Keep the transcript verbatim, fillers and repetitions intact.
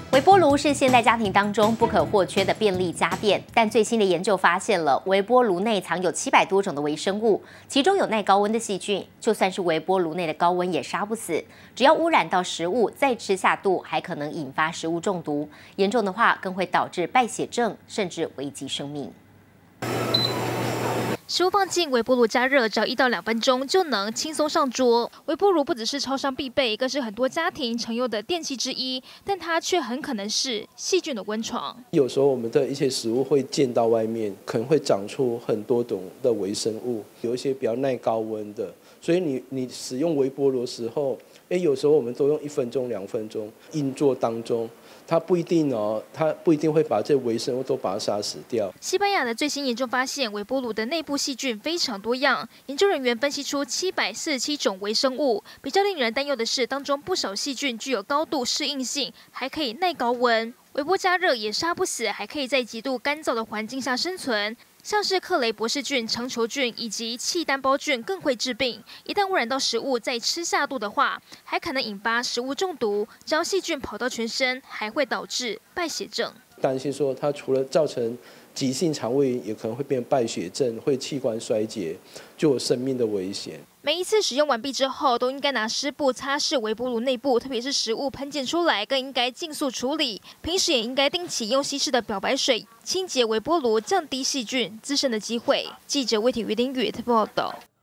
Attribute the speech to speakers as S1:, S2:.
S1: 微波炉是现代家庭当中不可或缺的便利家电，但最新的研究发现了微波炉内藏有七百多种的微生物，其中有耐高温的细菌，就算是微波炉内的高温也杀不死，只要污染到食物，再吃下肚还可能引发食物中毒，严重的话更会导致败血症，甚至危及生命。
S2: 食物放进微波炉加热，只要一到两分钟就能轻松上桌。微波炉不只是超商必备，更是很多家庭常用的电器之一，但它却很可能是细菌的温床。
S3: 有时候我们的一些食物会溅到外面，可能会长出很多种的微生物，有一些比较耐高温的，所以你你使用微波炉的时候，哎，有时候我们都用一分钟、两分钟运作当中。 它不一定哦，它不一定会把这微生物都把它杀死掉。
S2: 西班牙的最新研究发现，微波炉的内部细菌非常多样。研究人员分析出七百四十七种微生物。比较令人担忧的是，当中不少细菌具有高度适应性，还可以耐高温。微波加热也杀不死，还可以在极度干燥的环境下生存。 像是克雷博氏菌、长球菌以及气单胞菌更会致病，一旦污染到食物再吃下肚的话，还可能引发食物中毒。只要细菌跑到全身，还会导致败血症。
S3: 担心说，它除了造成急性肠胃炎，也可能会变败血症，会器官衰竭，就有生命的危险。
S2: 每一次使用完毕之后，都应该拿湿布擦拭微波炉内部，特别是食物喷溅出来，更应该尽速处理。平时也应该定期用稀释的漂白水清洁微波炉，降低细菌滋生的机会。记者魏体于林宇特报道。